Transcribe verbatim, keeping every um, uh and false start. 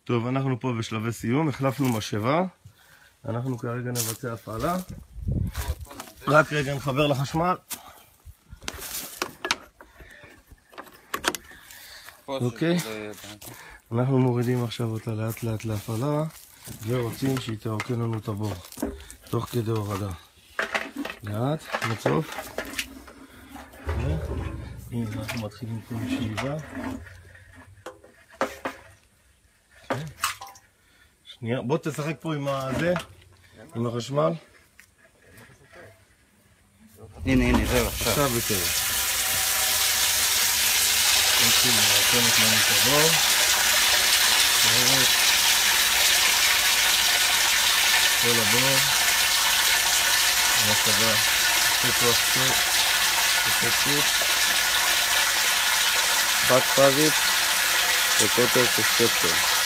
טוב, אנחנו פה בשלבי סיום, החלפנו משאבה. אנחנו כרגע נבצע הפעלה. רק רגע נחבר לחשמל. אוקיי. אנחנו מורידים עכשיו אותה לאט לאט להפעלה, ורוצים שהיא תרוקן לנו את הבור, תוך כדי הורדה. לאט, לצוף. הנה, אנחנו מתחילים פה משאיבה. שנייה, בוא תשחק פה עם הזה, עם החשמל. הנה, הנה, זהו, עכשיו. עכשיו בטבע. נתחיל לרקן את לנו את הבור. כל הבור. המסבה. עושה כוח סוף. עושה סוף. חד פאזית וקוטר כספטר.